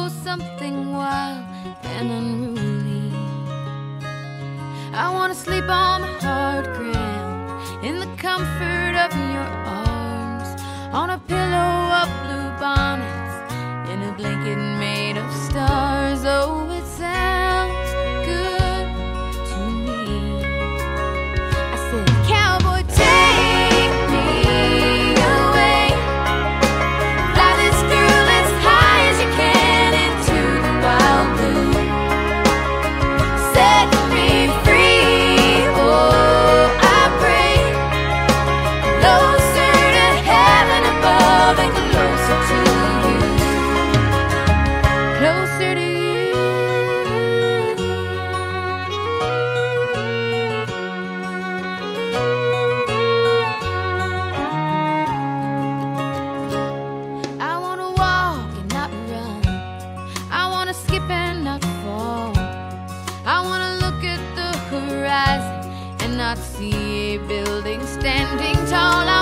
know something wild and unruly. I wanna sleep on the hard ground in the comfort of your arms, on a pillow of blue bonnets, in a blanket made of stars. Oh, it sounds good to me. I said, cowboy, take me away, fly this girl as high as you can into the wild blue, set me free. Oh, I pray, closer to heaven above and closer to you, closer to you. I wanna walk and not run, I wanna skip and not fall, I wanna look at the horizon and not see a building standing tall.